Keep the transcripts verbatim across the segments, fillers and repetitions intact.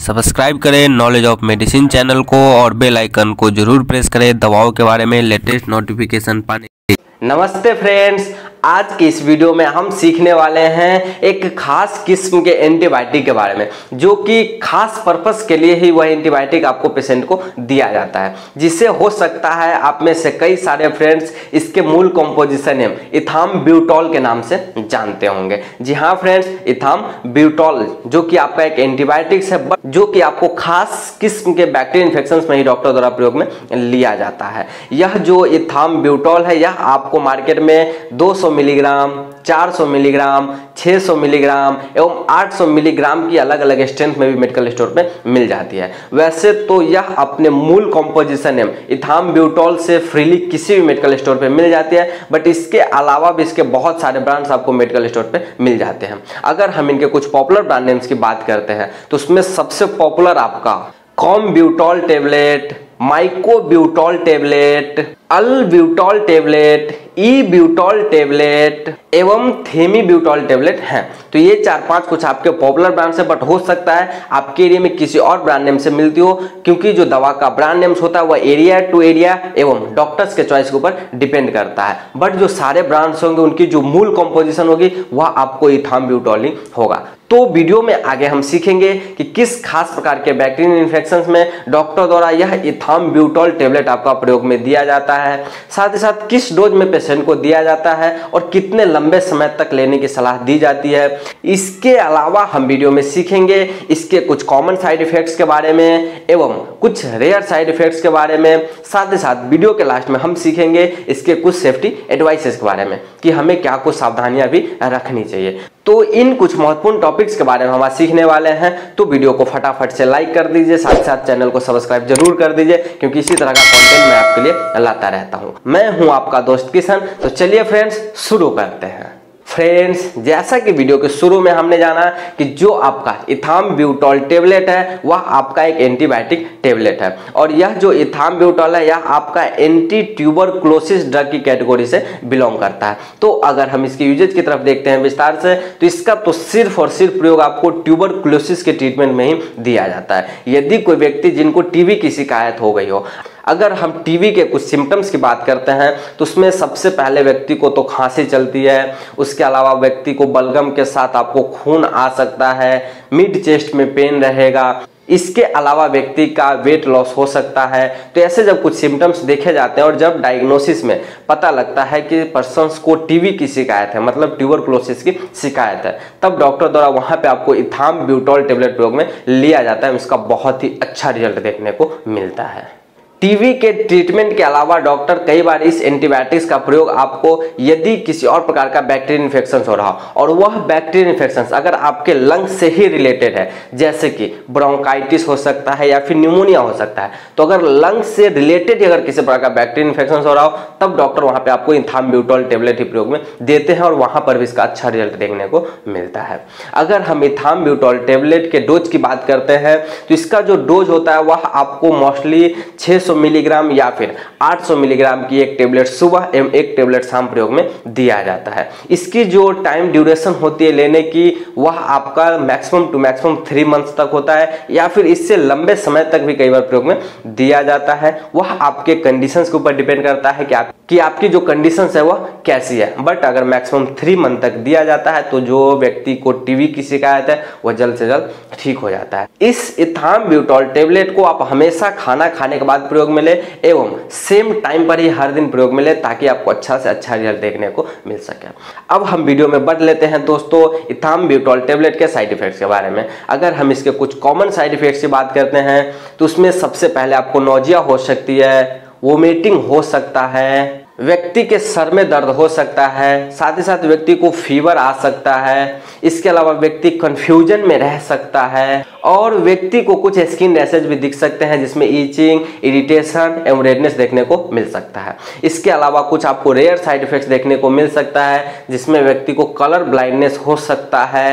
Subscribe करें knowledge of medicine channel को और बेल आइकन को जरूर प्रेस करें दवाओं के बारे में लेटेस्ट नोटिफिकेशन पाने के लिए। नमस्ते फ्रेंड्स, आज की इस वीडियो में हम सीखने वाले हैं एक खास किस्म के एंटीबायोटिक के बारे में, जो कि खास पर्पस के लिए ही वह एंटीबायोटिक आपको पेशेंट को दिया जाता है, जिससे हो सकता है आप में से कई सारे फ्रेंड्स इसके मूल कंपोजिशन नेम इथाम्ब्यूटोल के नाम से जानते होंगे। जी हाँ फ्रेंड्स, इथाम्ब्यूटोल जो कि आपका एक एंटीबायोटिक्स है, जो कि आपको खास किस्म के बैक्टीरियल इन्फेक्शंस में ही डॉक्टर द्वारा प्रयोग में लिया जाता है। यह जो इथाम्ब्यूटोल है, यह आपको मार्केट में दो सौ मिलीग्राम, चार सौ मिलीग्राम, छह सौ मिलीग्राम एवं आठ सौ मिलीग्राम की अलग अलग स्ट्रेंथ में भी मेडिकल स्टोर पे मिल जाती है। वैसे तो यह अपने मूल कंपोजिशन नेम इथाम्ब्यूटोल से फ्रीली किसी भी मेडिकल स्टोर पे मिल जाती है, बट इसके अलावा भी इसके बहुत सारे ब्रांड्स आपको मेडिकल स्टोर पे मिल जाते हैं। अगर हम इनके कुछ पॉपुलर ब्रांड नेम्स की बात करते हैं तो उसमें सबसे पॉपुलर आपका Combutol tablet, Mycobutol tablet, Albutol tablet, E butol tablet एवं थेमीब्यूटोल टेबलेट हैं। तो ये चार पांच कुछ आपके पॉपुलर ब्रांड्स है, बट हो सकता है आपके एरिया में किसी और ब्रांड नेम से मिलती हो, क्योंकि जो दवा का ब्रांड नेम्स होता है वह एरिया टू एरिया एवं डॉक्टर्स के चॉइस के ऊपर डिपेंड करता है। बट जो सारे ब्रांड्स होंगे उनकी जो मूल कंपोजिशन होगी वह आपको इथाम्ब्यूटोल ही होगा। तो वीडियो में आगे हम सीखेंगे कि किस खास प्रकार के बैक्टीरियल इन्फेक्शंस में डॉक्टर द्वारा यह इथाम्ब्यूटोल टेबलेट आपका प्रयोग में दिया जाता है, साथ ही साथ किस डोज में पेशेंट को दिया जाता है और कितने लंबे समय तक लेने की सलाह दी जाती है। इसके अलावा हम वीडियो में सीखेंगे इसके कुछ कॉमन साइड इफेक्ट्स के बारे में एवं कुछ रेयर साइड इफेक्ट्स के बारे में। साथ ही साथ वीडियो के लास्ट में हम सीखेंगे इसके कुछ सेफ्टी एडवाइसेस के बारे में कि हमें क्या कुछ सावधानियां भी रखनी चाहिए। तो इन कुछ महत्वपूर्ण टॉपिक्स के बारे में हम आज सीखने वाले हैं, तो वीडियो को फटाफट से लाइक कर दीजिए, साथ ही साथ चैनल को सब्सक्राइब जरूर कर दीजिए, क्योंकि इसी तरह का कंटेंट मैं आपके लिए लाता रहता हूं। मैं हूं आपका दोस्त किशन। तो चलिए फ्रेंड्स शुरू करते हैं। फ्रेंड्स, जैसा कि वीडियो के शुरू में हमने जाना कि जो आपका इथाम्ब्यूटोल टेबलेट है वह आपका एक एंटीबायोटिक टेबलेट है, और यह जो इथाम्ब्यूटोल है यह आपका एंटी ट्यूबरकुलोसिस ड्रग की कैटेगरी से बिलोंग करता है। तो अगर हम इसके यूजेज की तरफ देखते हैं विस्तार से, तो इसका तो सिर्फ और सिर्फ प्रयोग आपको ट्यूबरकुलोसिस के ट्रीटमेंट में ही दिया जाता है। यदि कोई व्यक्ति जिनको टीबी की शिकायत हो गई हो, अगर हम टीबी के कुछ सिम्टम्स की बात करते हैं तो उसमें सबसे पहले व्यक्ति को तो खांसी चलती है, उसके अलावा व्यक्ति को बलगम के साथ आपको खून आ सकता है, मिड चेस्ट में पेन रहेगा, इसके अलावा व्यक्ति का वेट लॉस हो सकता है। तो ऐसे जब कुछ सिम्टम्स देखे जाते हैं और जब डायग्नोसिस में पता लगता है कि पर्सन्स को टीबी की शिकायत है, मतलब ट्यूबरकुलोसिस की शिकायत है, तब डॉक्टर द्वारा वहां पे आपको इथाम्ब्यूटोल टेबलेट प्रयोग में लिया जाता है। इसका बहुत ही अच्छा रिजल्ट देखने को मिलता है। टीबी के ट्रीटमेंट के अलावा डॉक्टर कई बार इस एंटीबायोटिक्स का प्रयोग आपको यदि किसी और प्रकार का बैक्टीरियल इन्फेक्शन हो रहा हो, और वह बैक्टीरियल इन्फेक्शन अगर आपके लंग्स से ही रिलेटेड है, जैसे कि ब्रोंकाइटिस हो सकता है या फिर न्यूमोनिया हो सकता है, तो अगर लंग्स से रिलेटेड अगर किसी प्रकार का बैक्टीरियल इन्फेक्शन हो रहा हो, तब डॉक्टर वहां पे आपको इथाम्ब्यूटोल टेबलेट ही प्रयोग में देते हैं, और वहां पर भी इसका अच्छा रिजल्ट देखने को मिलता है। अगर हम इथाम्ब्यूटोल टेबलेट के डोज की बात करते हैं तो इसका जो डोज होता है वह आपको मोस्टली छह सौ मिलीग्राम या फिर आठ सौ मिलीग्राम की एक टेबलेट सुबह एवं एक टेबलेट शाम प्रयोग में दिया जाता है। इसकी जो टाइम ड्यूरेशन होती है लेने की, वह आपका maximum to maximum three months तक होता है, या फिर इससे लंबे समय तक भी कई बार प्रयोग में दिया जाता है। वह आपके कंडीशंस के ऊपर डिपेंड करता है कि आप कि आपकी जो कंडीशंस है वह कैसी है। बट अगर मैक्सिमम थ्री मंथ तक दिया जाता है तो जो व्यक्ति को टीबी की शिकायत है वह जल्द से जल्द ठीक हो जाता है। इस इथाम्ब्यूटोल टेबलेट को आप हमेशा खाना खाने के बाद प्रयोग में ले एवं सेम टाइम पर ही हर दिन प्रयोग में ले, ताकि आपको अच्छा से अच्छा रिजल्ट देखने को मिल सके। अब हम वीडियो में बढ़ लेते हैं दोस्तों इथाम्ब्यूटोल टेबलेट के साइड इफेक्ट्स के बारे में। अगर हम इसके कुछ कॉमन साइड इफेक्ट्स की बात करते हैं तो उसमें सबसे पहले आपको नोजिया हो सकती है, वोमिटिंग हो सकता है, व्यक्ति के सर में दर्द हो सकता है, साथ ही साथ व्यक्ति को फीवर आ सकता है, इसके अलावा व्यक्ति कंफ्यूजन में रह सकता है, और व्यक्ति को कुछ स्किन रैशेज भी दिख सकते हैं जिसमें ईचिंग, इरिटेशन एवं रेडनेस देखने को मिल सकता है। इसके अलावा कुछ आपको रेयर साइड इफेक्ट्स देखने को मिल सकता है जिसमें व्यक्ति को कलर ब्लाइंडनेस हो सकता है,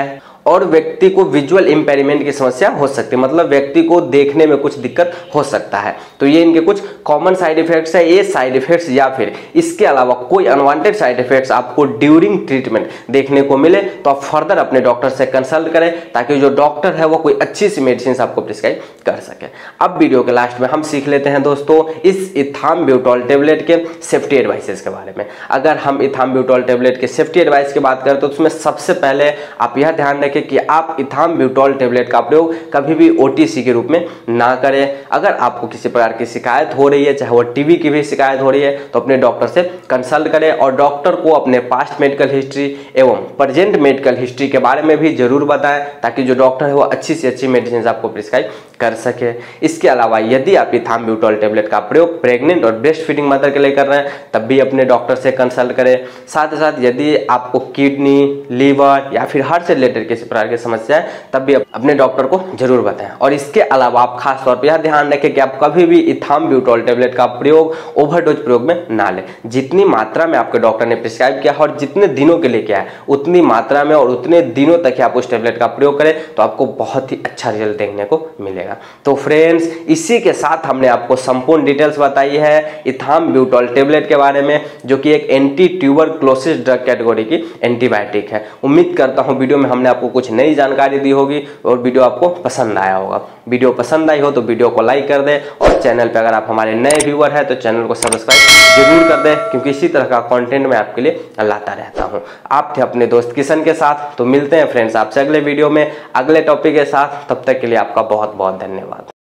और व्यक्ति को विजुअल इंपेयरमेंट की समस्या हो सकती है, मतलब व्यक्ति को देखने में कुछ दिक्कत हो सकता है। तो ये इनके कुछ कॉमन साइड इफेक्ट्स है। ये साइड इफेक्ट्स या फिर इसके अलावा कोई अनवांटेड साइड इफेक्ट्स आपको ड्यूरिंग ट्रीटमेंट देखने को मिले तो आप फर्दर अपने डॉक्टर से कंसल्ट करें, ताकि जो डॉक्टर है वो कोई अच्छी सी मेडिसिन आपको प्रिस्क्राइब कर सके। अब वीडियो के लास्ट में हम सीख लेते हैं दोस्तों इस इथाम्ब्यूटोल टेबलेट के सेफ्टी एडवाइसेस के बारे में। अगर हम इथाम्ब्यूटोल टेबलेट के सेफ्टी एडवाइस की बात करें तो उसमें सबसे पहले आप यह ध्यान रखें कि आप इथाम्ब्यूटोल टेबलेट का प्रयोग कभी भी ओटीसी के रूप में ना करें। अगर आपको किसी प्रकार की शिकायत हो रही है, चाहे वो टीबी की भी शिकायत हो रही है, तो अपने डॉक्टर से कंसल्ट करें और डॉक्टर को अपने पास्ट मेडिकल हिस्ट्री एवं प्रेजेंट मेडिकल हिस्ट्री के बारे में भी जरूर बताएं, ताकि जो डॉक्टर है वो अच्छी से अच्छी मेडिसिन आपको प्रिस्क्राइब कर सके। इसके अलावा यदि आप इथाम्ब्यूटोल टेबलेट का प्रयोग प्रेग्नेंट और ब्रेस्ट फीडिंग मदर के लिए कर रहे हैं तब भी अपने डॉक्टर से कंसल्ट करें। साथ ही साथ यदि आपको किडनी, लीवर या फिर हार्ट से रिलेटेड किसी प्रकार की समस्या है तब भी अपने डॉक्टर को जरूर बताएं। और इसके अलावा आप खास तौर पर यह ध्यान रखें कि आप कभी भी इथाम्ब्यूटोल टेबलेट का प्रयोग ओवरडोज प्रयोग में ना लें। जितनी मात्रा में आपके डॉक्टर ने प्रिस्क्राइब किया और जितने दिनों के लिए किया है उतनी मात्रा में और उतने दिनों तक ही आप उस टेबलेट का प्रयोग करें तो आपको बहुत ही अच्छा रिजल्ट देखने को मिलेगा। तो फ्रेंड्स, इसी के साथ हमने आपको संपूर्ण डिटेल्स बताई है इथाम्ब्यूटोल टेबलेट के बारे में, जो कि एक एंटी ट्यूबरक्लोसिस ड्रग कैटेगरी की एंटीबायोटिक है। उम्मीद करता हूं वीडियो में हमने आपको कुछ नई जानकारी दी होगी और वीडियो आपको पसंद आया होगा। वीडियो पसंद आई हो तो वीडियो को लाइक कर दें और चैनल पर अगर आप हमारे नए व्यूअर हैं तो चैनल को सब्सक्राइब जरूर कर दें, क्योंकि इसी तरह का कंटेंट मैं आपके लिए लाता रहता हूं। आप थे अपने दोस्त किशन के साथ, तो मिलते हैं फ्रेंड्स आपसे अगले वीडियो में अगले टॉपिक के साथ। तब तक के लिए आपका बहुत बहुत धन्यवाद।